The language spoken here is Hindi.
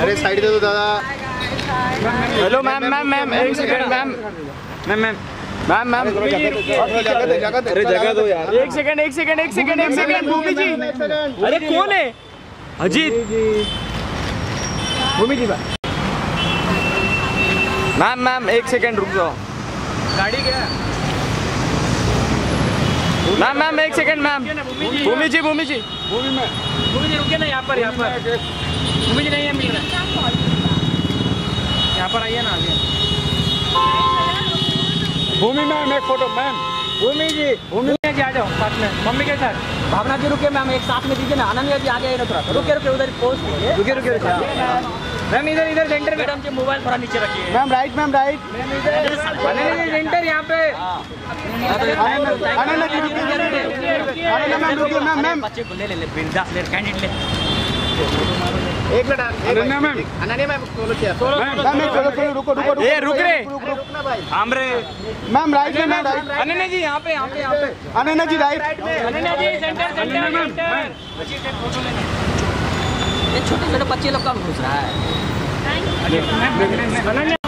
अरे साइड दे दो दादा। हेलो मैम मैम मैम एक second ma'am ma'am ma'am ma'am ma'am अरे जगह दो यार। एक सेकंड भूमि जी। अरे कौन है? अजीत भूमि जी। मैम मैम एक सेकंड रुक जाओ। गाड़ी क्या? मैम मैम एक सेकंड मैम। भूमि जी रुकिए ना यहाँ पर भूमि जी नहीं है मिल रहा। यहाँ पर आइए ना आगे। भूमि मैम एक फोटो मैम। भूमि जी आ जाओ साथ में मम्मी के साथ। भावना जी रुके मैम, एक साथ में दीजिए ना। आनंद जी आगे ना थोड़ा रुके उधर पोस्ट कीजिए। रुके मैम इधर सेंटर। मैडम जी मोबाइल थोड़ा नीचे रखिए। मैम राइट सेंटर यहाँ पे। मैम बच्चे को ले बिंदास ले कैंडिडेट ले। एक minute ma'am Ananya ma'am solo रुको ए रुक रे हमरे मैम राइट में मैम राइट। अनन्या जी यहाँ पे अनन्या जी राइट। अनन्या जी सेंटर। ये छोटे छोटे बच्चे लोग कब घुस रहा है?